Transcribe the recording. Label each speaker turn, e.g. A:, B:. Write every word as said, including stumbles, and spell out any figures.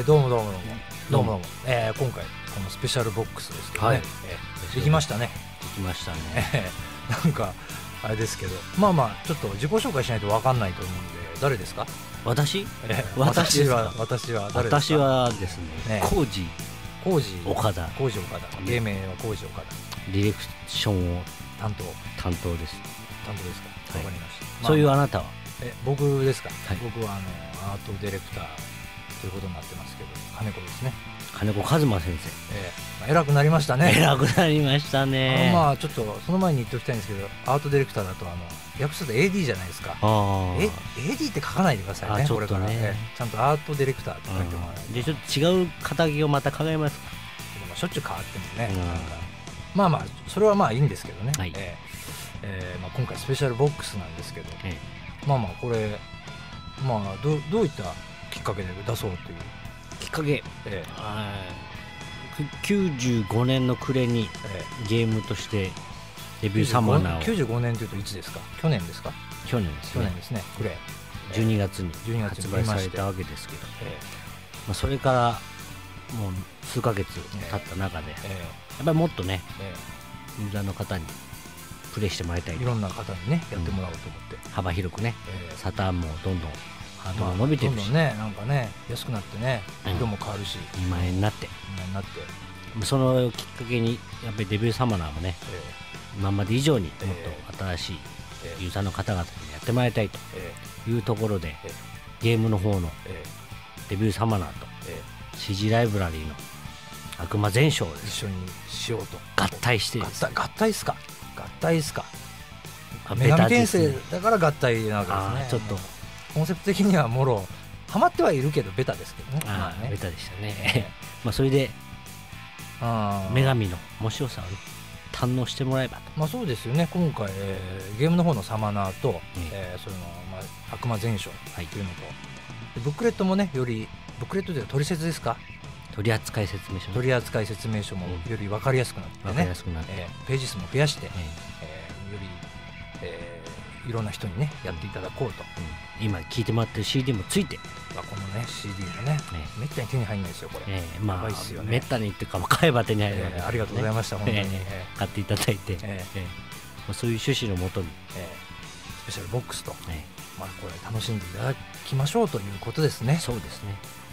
A: どうもどうもどうもどうもどうも、えー、今回このスペシャルボックスですけどね、はい、えー、できましたね
B: できましたね
A: なんかあれですけど、まあまあちょっと自己紹介しないと分かんないと思うんで、誰ですか？
B: 私、
A: えー、
B: 私
A: 私は私は誰ですか？
B: 私はですね、浩二
A: 浩二
B: 岡田
A: 浩二岡田、芸名は浩二岡田、
B: ディレクションを
A: 担当
B: 担当です
A: 担当ですか？わ、はい、かりました、まあ、
B: そういうあなたは？
A: え僕ですか？
B: はい、
A: 僕はあのアートディレクターということになってますけど、金子ですね。
B: 金子一馬先生、
A: えーまあ、偉くなりましたね。
B: 偉くなりましたね。
A: あのまあちょっとその前に言っておきたいんですけど、アートディレクターだとあの訳すと エーディー じゃないですか。
B: あ
A: え エーディー って書かないでくださいね。
B: ちょっとね、
A: これから、ね、ちゃんとアートディレクターって書いてもらう。
B: でちょっと違う肩書をまた考えますか？
A: でもしょっちゅう変わってもね、なんかまあまあそれはまあいいんですけどね、はい、えーえーまあ、今回スペシャルボックスなんですけど、ええ、まあまあこれまあ ど, どういったきっかけで出そうという
B: きっかけ、
A: え
B: えきゅうじゅうごねんの暮れにゲームとしてデビューサマナーを
A: きゅうじゅうごねんというといつですか？去年ですか？
B: 去年ですね。
A: 去年ですね。暮れ
B: じゅうにがつに発売されたわけですけど、えーまあ、それからもう数ヶ月経った中で、えー、やっぱりもっとね、えー、ユーザーの方にプレイしてもらいたい、
A: いろんな方にねやってもらおうと思って、
B: うん、幅広くね、えー、サターンもどんどんハードが
A: まあ、
B: 伸びてるし、
A: どんどんねなんかね安くなってね、色も変わるし、
B: にまんえんになって
A: にまんえんになって、
B: そのきっかけにやっぱりデビューサマナーもね、えー、今まで以上にもっと新しいユーザーの方々にやってもらいたいというところで、えー、ゲームの方のデビューサマナーと シージー ライブラリーの悪魔全書を
A: 一緒にしようと
B: 合体して
A: です、ね、合体合体っすか合体っすか女神転生だから合体なわけですね。
B: ちょっと
A: コンセプト的にはもろハマってはいるけどベタですけどね。
B: あ、
A: まあ、ね
B: ベタでしたねまあそれで女神の面白さを、ね、堪能してもらえばと。
A: まあそうですよね。今回、えー、ゲームの方のサマナーと、うん、えー、それの、まあ、悪魔全書というのと、はい、ブックレットもねよりブックレットでは取説ですか、
B: 取扱説明書、
A: 取扱説明書もより分かりやすくなってね、
B: 分かりやすくなって、
A: えー、ページ数も増やして、えーえー、より、えー、いろんな人にねやっていただこうと、
B: うん、今聴いてもらってる シーディー もついて、
A: まあ、このね シーディー がね、えー、めったに手に入んないですよこれ、
B: えー、まあ、
A: いいっすよね、
B: めったにっていうか買えば手に入るわけです、ね、
A: えー、ありがとうございました、本当に、え
B: ー、買っていただいて、えーえーまあ、そういう趣旨のもとに、
A: えー、スペシャルボックスと、えーまあ、これ楽しんでいただきましょうということですね。
B: そうですね。